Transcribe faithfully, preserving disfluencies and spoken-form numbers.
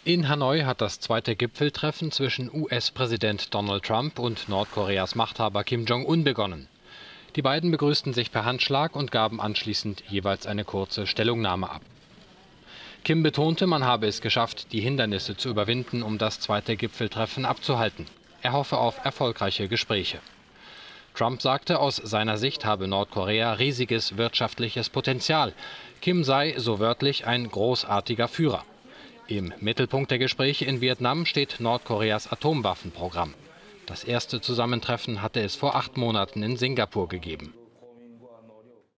In Hanoi hat das zweite Gipfeltreffen zwischen U S-Präsident Donald Trump und Nordkoreas Machthaber Kim Jong-un begonnen. Die beiden begrüßten sich per Handschlag und gaben anschließend jeweils eine kurze Stellungnahme ab. Kim betonte, man habe es geschafft, die Hindernisse zu überwinden, um das zweite Gipfeltreffen abzuhalten. Er hoffe auf erfolgreiche Gespräche. Trump sagte, aus seiner Sicht habe Nordkorea riesiges wirtschaftliches Potenzial. Kim sei, so wörtlich, ein großartiger Führer. Im Mittelpunkt der Gespräche in Vietnam steht Nordkoreas Atomwaffenprogramm. Das erste Zusammentreffen hatte es vor acht Monaten in Singapur gegeben.